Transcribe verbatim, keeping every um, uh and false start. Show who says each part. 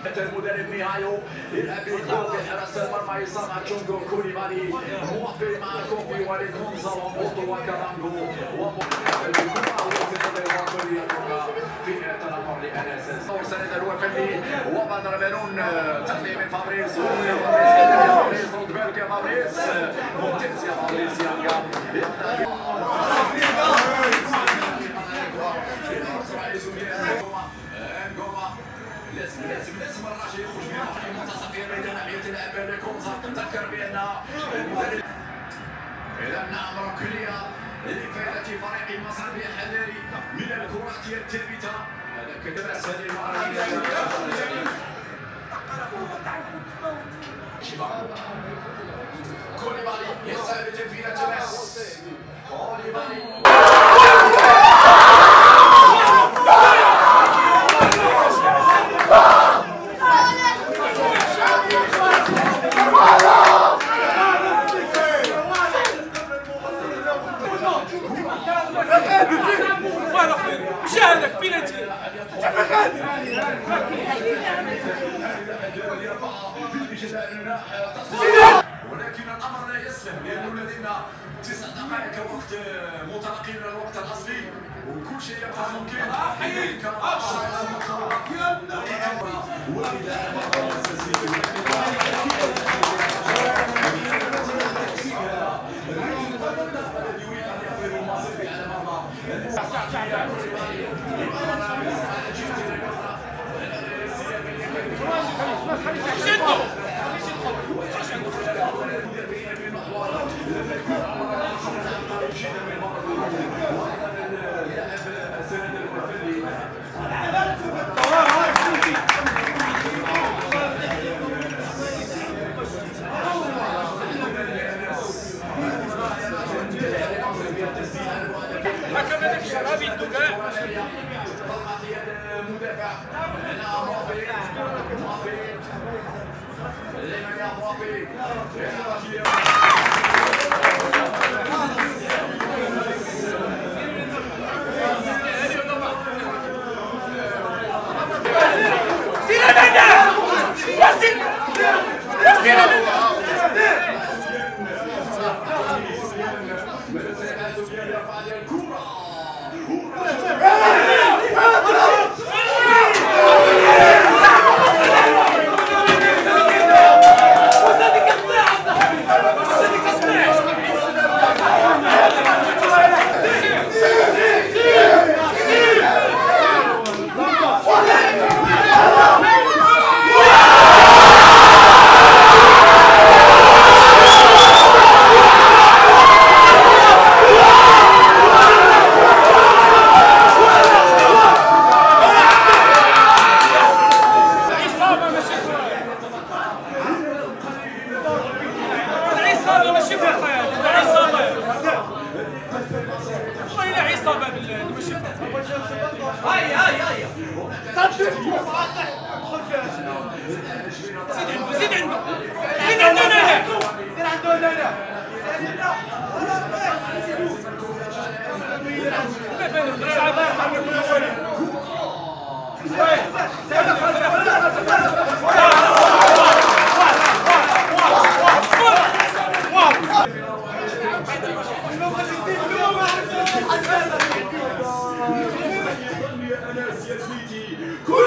Speaker 1: المدرب ميهايو يلعب بالكره في حراسه المرمى يصنع تشونغو كوليبالي موفق مع كوفي وليكونزا وموتو وكارانغو في تنمر لاناساس سند الوفلي وبدر بنون تقليل من فابريس فابريس رد بالك يا فابريس ممتاز يا فابريس يانغا لازم لازم لازم الراجل يخرج في منتصف الميدان ناحيه اللاعب لكونزا تذكر بان المدرب اذا نعم ركنيه لفائده فريق مصر بالحذاري من الكرات الثابته هذا كدرس هذه المباراه كوليبالي يسعى لتنفيذ التماس كوليبالي
Speaker 2: مشاهدك بلاتي
Speaker 1: ولكن الامر لا يسلم لانه لدينا تسع دقائق وقت متلقي من الوقت الاصلي وكل شيء يبقى ممكن لذلك
Speaker 2: حكمت الشرابي الدقاء
Speaker 1: المدافع هنا موافق موافق لمن يا موافق
Speaker 2: زيد عنده زيد عنده هنا زيد عنده هنا
Speaker 1: كل